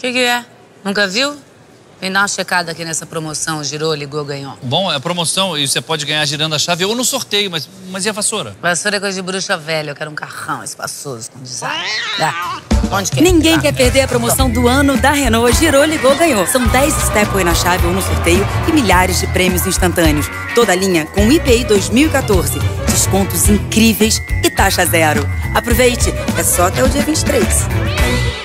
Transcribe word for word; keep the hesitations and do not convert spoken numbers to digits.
que que é? Nunca viu? Vem dar uma checada aqui nessa promoção. Girou, ligou, ganhou. Bom, é promoção e você pode ganhar girando a chave ou no sorteio, mas, mas e a vassoura? Vassoura é coisa de bruxa velha. Eu quero um carrão espaçoso com design. Dá. Onde que é? Ninguém quer perder a promoção do ano da Renault. Girou, ligou, ganhou. São dez Stepway na chave ou no sorteio e milhares de prêmios instantâneos. Toda a linha com I P I dois mil e quatorze. Descontos incríveis e taxa zero. Aproveite, é só até o dia vinte e três.